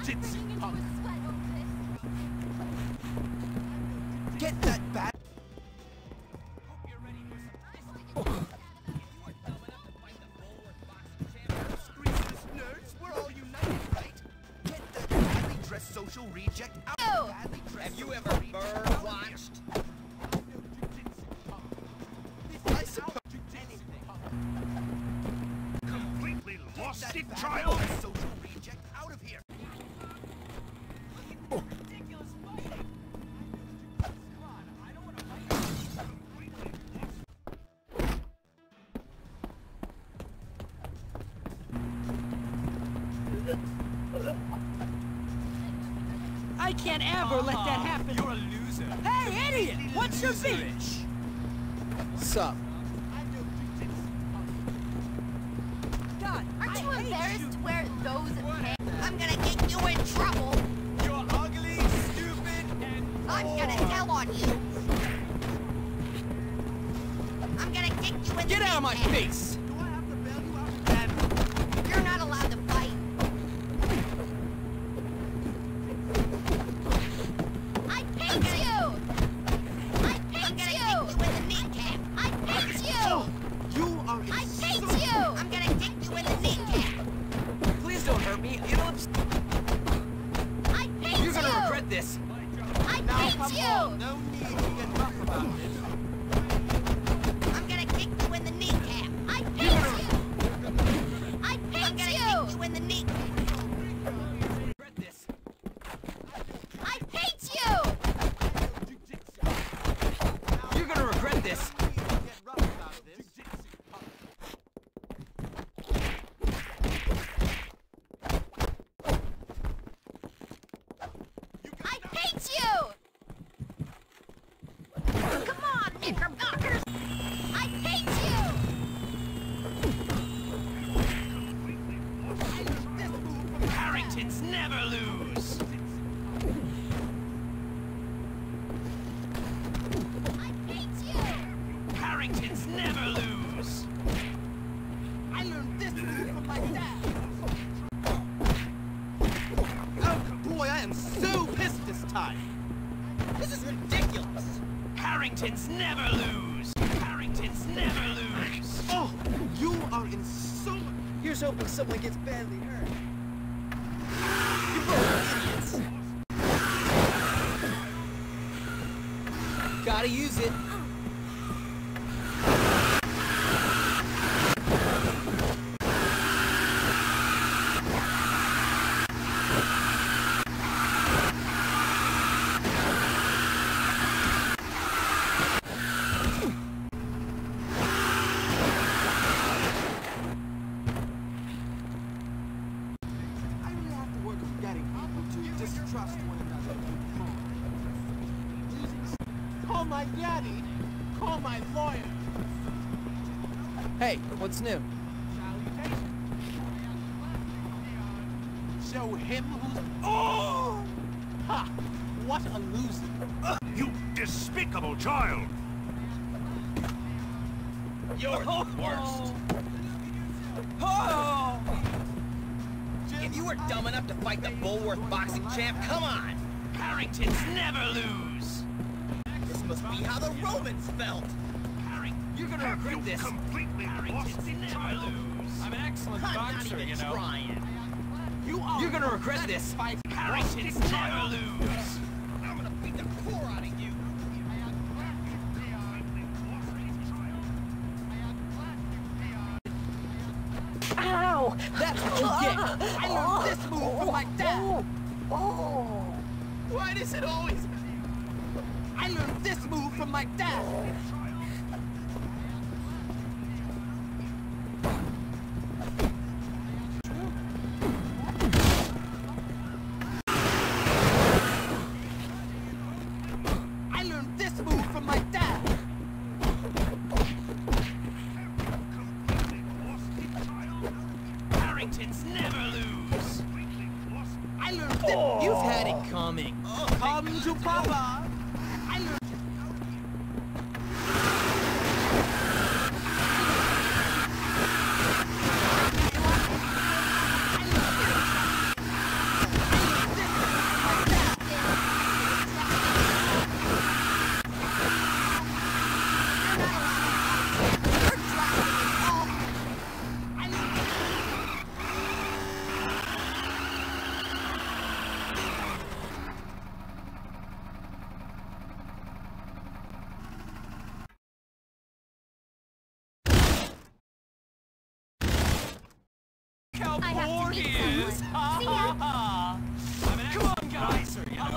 jujitsu punk. Get that back. Greaseless nerds, we're all united, right? Get that badly dressed social reject out. Have you ever bird watched? I suppose Completely lost that it, badly child! dressed social reject out of here. I can't ever let that happen. You're a loser. Hey, idiot! What's your beef? Sup? God, Aren't you I hate embarrassed to wear those pants? I'm gonna get you in trouble. You're ugly, stupid, and I'm gonna tell on you. I'm gonna kick you in the Get out of my kneecap. face! Do I have to bail you out? You're not allowed to fight. I hate you! I hate you! I'm gonna kick you in the kneecap. I hate you! You are I hate you! I'm gonna kick you in the kneecap. Please don't hurt me. It'll I hate you! You're gonna regret this. I hate you! No need to get rough about this. I'm gonna kick you in the kneecap. I hate you! I hate you! In the kneecap. Regret this. I hate you! You're gonna regret this. I hate you! Come on, Knickerbockers! I hate you! Harringtons never lose! I hate you! Harringtons never lose! I learned this move from my dad. Oh boy, I am so pissed this time. This is ridiculous! Harringtons never lose! Harringtons never lose! Oh, you are in so. Here's hoping someone gets badly hurt. You both idiots. Gotta use it. I really have to work on getting people to distrust one another. Call my daddy. Call my lawyer. Hey, what's new? Show him who's. Oh! Ha! What a loser. You despicable child! You're the worst! Oh! If you were dumb enough to fight the Bullworth boxing champ, come on! Harringtons never lose! This must be how the Romans felt! You're gonna Have you regret this. completely lost Harringtons it, never child? lose! I'm an excellent I'm not boxer, even you know. trying! You're gonna regret this. Harringtons never lose! I'm gonna beat the core out of you! Ow! That's what you get. I learned this move from my dad. Why does it always? I learned this move from my dad. I learned this move from my dad. Harringtons never lose! I learned this. You've had it coming. Come to Papa. I learned.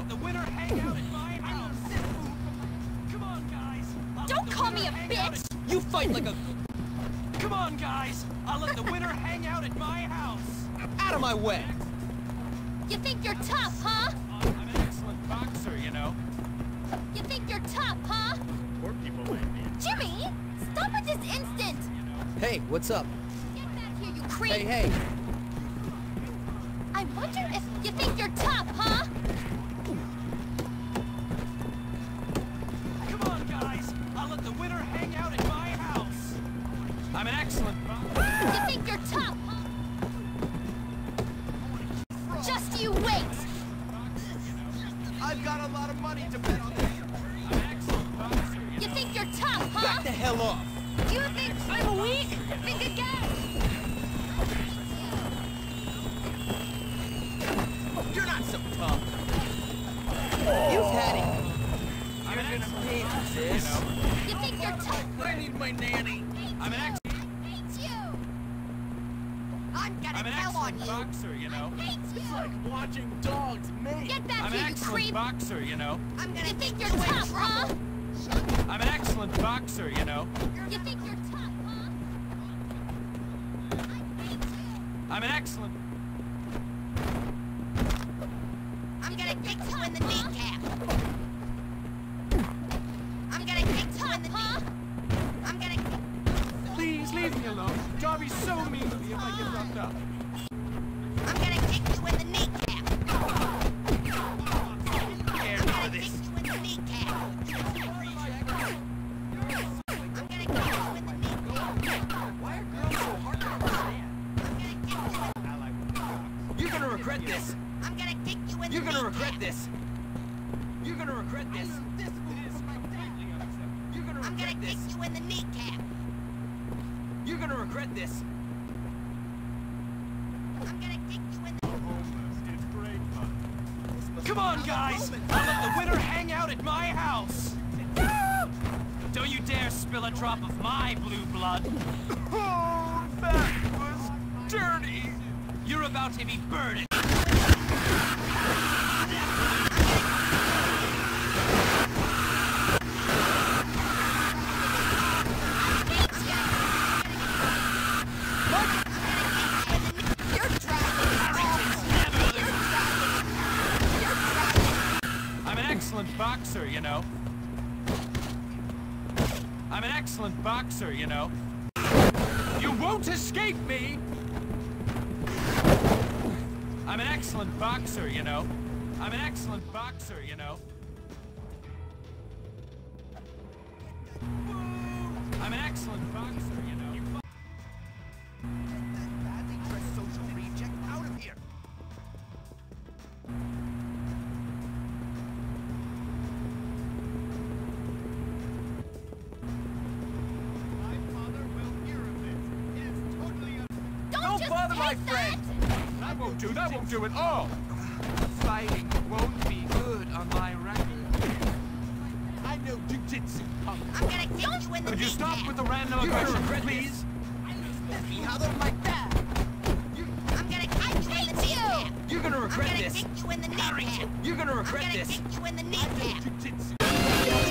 let the winner hang out at my house. Come on, guys. Don't call me a bitch! You fight like a... Come on, guys. I'll let the winner hang out at my house. Out of my way! You think you're tough, huh? I'm an excellent boxer, you know. You think you're tough, huh? Poor people like me. Jimmy! Stop it this instant! Hey, what's up? Get back here, you creep! Hey! I wonder if you think you're tough, huh? Come on, guys. I'll let the winner hang out at my house. I'm an excellent boxer. You think you're tough, huh? Just you wait! I've got a lot of money to bet on this. I'm an excellent boxer, You think you're tough, huh? Back the hell off! You think I'm weak? Think again! You're not so tough. You've had it. I'm an excellent Hey, boxer, sis. you know. You think you're tough? I need my nanny. I'm an excellent Hate you! I'm I'm gonna an tell on excellent you! boxer, you know. Hate you! Watching dogs mate. Get back I'm an here, you excellent creep! boxer, you know. I'm gonna think you're tough, huh? I'm an excellent boxer, you know. You think you're tough, huh? I hate you! I'm an excellent... I'm gonna kick you in the kneecap! I'm gonna kick you in the knee! I'm gonna... Please leave me alone. Darby's so mean to me if I get roughed up. I'm gonna kick you in the kneecap! Care I'm for gonna this. kick you in the kneecap! I'm gonna kick you in the kneecap! Why are girls so hard to understand? I'm gonna kick you in... You're gonna regret this. I'm gonna kick you in the You're gonna kneecap. regret this. You're gonna regret this. You're gonna I'm gonna regret kick this. you in the kneecap. You're gonna regret this. I'm gonna kick you in the... It's great fun. Come on, guys! I'll let the winner hang out at my house! Don't you dare spill a drop of my blue blood! Oh, that was dirty. You're about to be burned! You're driving. I'm an excellent boxer, you know. I'm an excellent boxer, you know. You won't escape me! I'm an excellent boxer, you know. I'm an excellent boxer, you know. I'm an excellent boxer, you know. Get that badly dressed social reject out of here. My father will hear of this. It is totally Don't just bother my take friend. That won't do at all! Fighting won't be good on my record. I know jujitsu, punk. I'm gonna kick you in the Could you stop kneecap. with the random You're gonna aggression, regret please? How don't like that? I'm gonna kick you in the kneecap. You're gonna I'm regret gonna this. kick you in the kneecap. You're gonna I'm regret gonna this. kick you in the kneecap. Jujitsu.